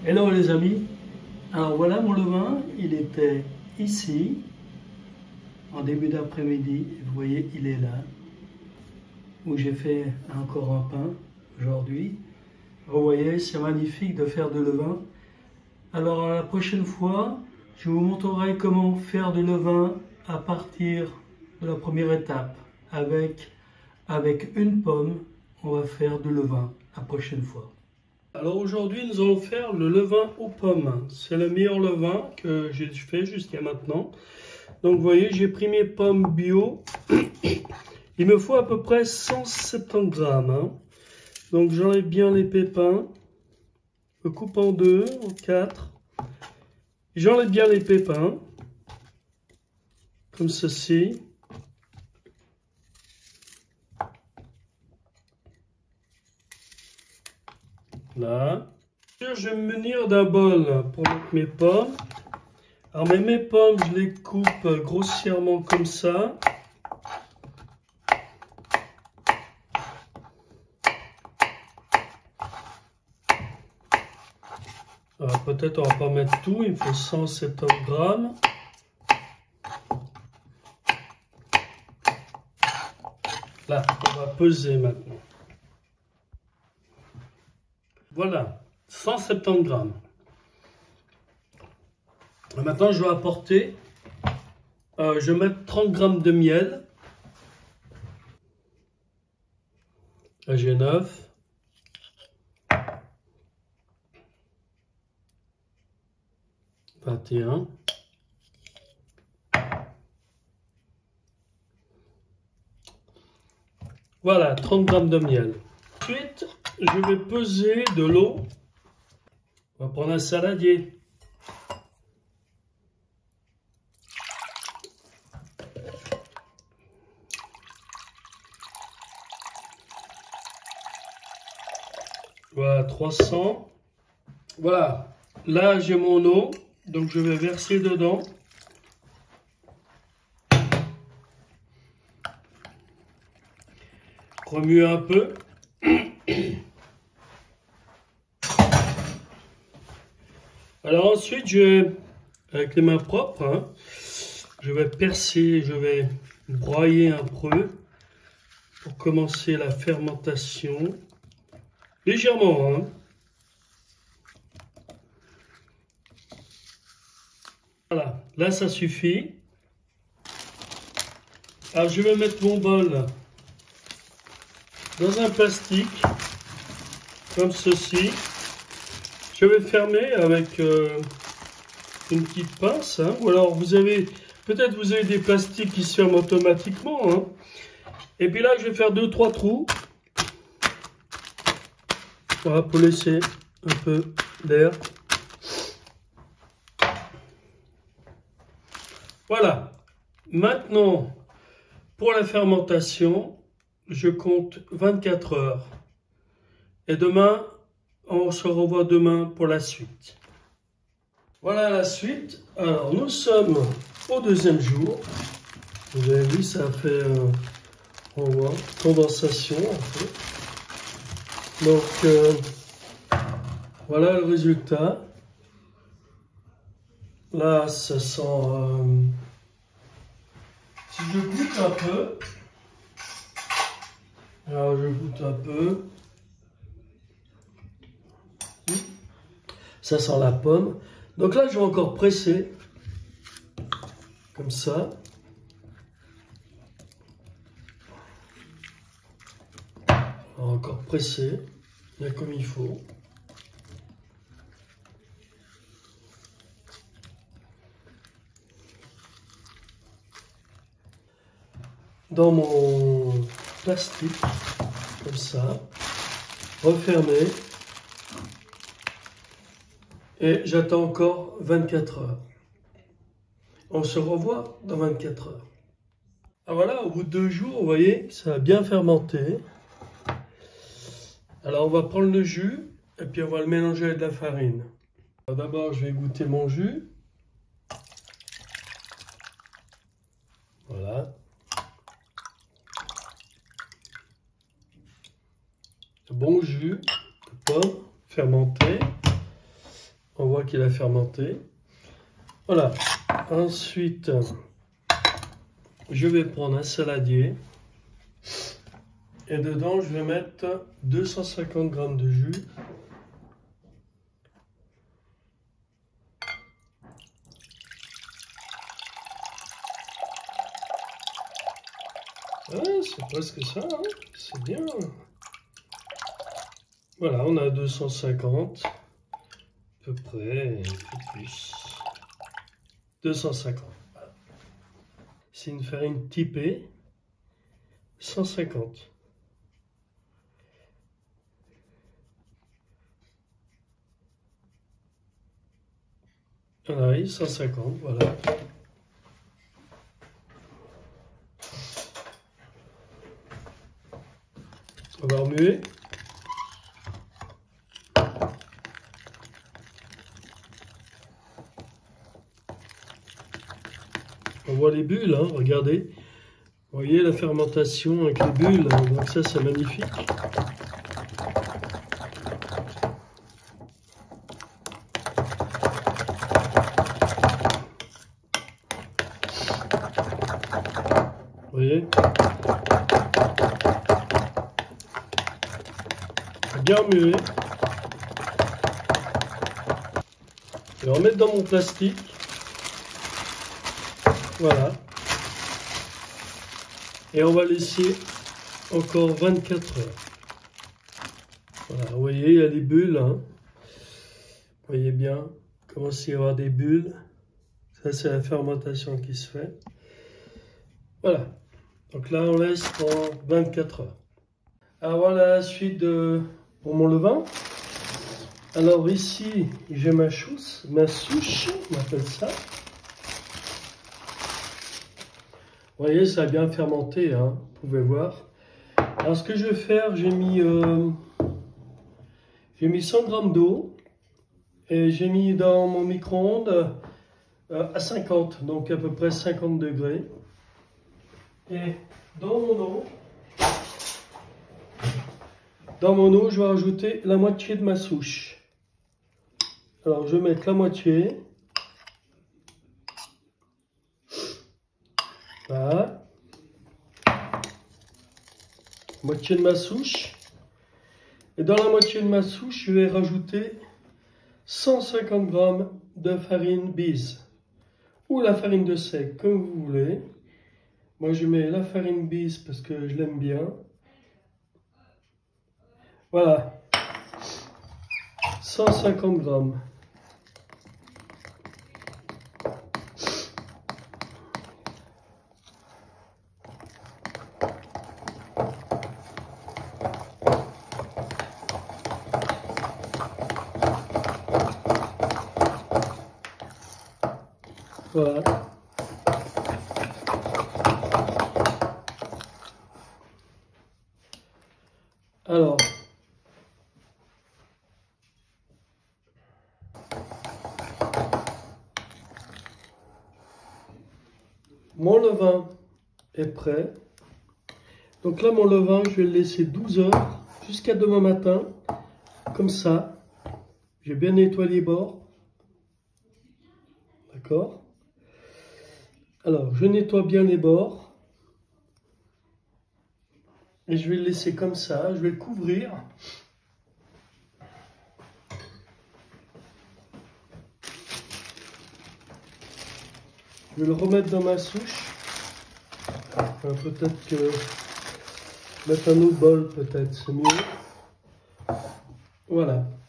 Hello les amis, alors voilà mon levain, il était ici en début d'après-midi, vous voyez il est là, où j'ai fait encore un pain aujourd'hui. Vous voyez c'est magnifique de faire de levain. Alors la prochaine fois, je vous montrerai comment faire du levain à partir de la première étape. Avec une pomme, on va faire du levain la prochaine fois. Alors aujourd'hui, nous allons faire le levain aux pommes. C'est le meilleur levain que j'ai fait jusqu'à maintenant. Donc vous voyez, j'ai pris mes pommes bio. Il me faut à peu près 170 grammes. Hein. Donc j'enlève bien les pépins. Je coupe en deux, en quatre. J'enlève bien les pépins. Comme ceci. Là. Je vais me munir d'un bol pour mettre mes pommes. Alors mes pommes, je les coupe grossièrement comme ça. Alors peut-être on va pas mettre tout, il me faut 170 grammes. Là, on va peser maintenant. Voilà, 170 grammes. Maintenant, je vais apporter, je vais mettre 30 grammes de miel. Là, j'ai 9. « 21. Voilà, 30 grammes de miel. Ensuite, je vais peser de l'eau. On va prendre un saladier. Voilà, 300. Voilà, là j'ai mon eau, donc je vais verser dedans. Remue un peu. Alors ensuite, avec les mains propres, hein, je vais percer, je vais broyer un peu pour commencer la fermentation. Légèrement, hein. Voilà, là ça suffit. Alors je vais mettre mon bol dans un plastique, comme ceci. Je vais fermer avec une petite pince, hein, ou alors peut-être vous avez des plastiques qui se ferment automatiquement. Hein. Et puis là, je vais faire 2-3 trous. Voilà, pour laisser un peu d'air. Voilà. Maintenant, pour la fermentation, je compte 24 heures. Et demain, on se revoit demain pour la suite. Voilà la suite. Alors, nous sommes au deuxième jour. Vous avez vu, ça a fait, on voit, condensation en fait. Donc, voilà le résultat. Là, ça sent... si je goûte un peu... Alors, je goûte un peu. Ça sent la pomme. Donc là, je vais encore presser. Comme ça. Encore presser. Bien comme il faut. Dans mon plastique. Comme ça. Refermer. Et j'attends encore 24 heures. On se revoit dans 24 heures. Ah voilà, au bout de 2 jours, vous voyez, ça a bien fermenté. Alors on va prendre le jus et puis on va le mélanger avec de la farine. D'abord, je vais goûter mon jus. Voilà. Bon jus de pomme fermenté. On voit qu'il a fermenté. Voilà. Ensuite, je vais prendre un saladier. Et dedans, je vais mettre 250 g de jus. Ouais, c'est presque ça, hein, c'est bien. Voilà, on a 250, à peu près, un peu plus. 250. Voilà. C'est une farine typée, 150. Oui, 150, voilà. On va remuer. On voit les bulles, hein, regardez. Vous voyez la fermentation avec les bulles, hein, donc ça c'est magnifique. Vous voyez? Bien remuer. Je vais remettre dans mon plastique. Voilà. Et on va laisser encore 24 heures. Voilà, vous voyez, il y a des bulles. Hein. Vous voyez bien, il commence à y avoir des bulles. Ça, c'est la fermentation qui se fait. Voilà. Donc là, on laisse pour 24 heures. Alors voilà la suite pour mon levain. Alors ici, j'ai ma souche, on appelle ça. Vous voyez, ça a bien fermenté, hein, vous pouvez voir. Alors ce que je vais faire, j'ai mis 100 g d'eau et j'ai mis dans mon micro-ondes à 50, donc à peu près 50 degrés. Et dans mon eau, je vais rajouter la moitié de ma souche. Alors je vais mettre la moitié. Voilà. Moitié de ma souche. Et dans la moitié de ma souche, je vais rajouter 150 g de farine bise. Ou la farine de seigle, comme vous voulez. Moi, je mets la farine bise parce que je l'aime bien. Voilà. 150 g. Voilà. Alors, mon levain est prêt. Donc là, mon levain, je vais le laisser 12 heures jusqu'à demain matin, comme ça. J'ai bien nettoyé les bords. D'accord? Alors, je nettoie bien les bords. Et je vais le laisser comme ça. Je vais le couvrir. Je vais le remettre dans ma souche. Enfin, peut-être que mettre un autre bol, peut-être, c'est mieux. Voilà.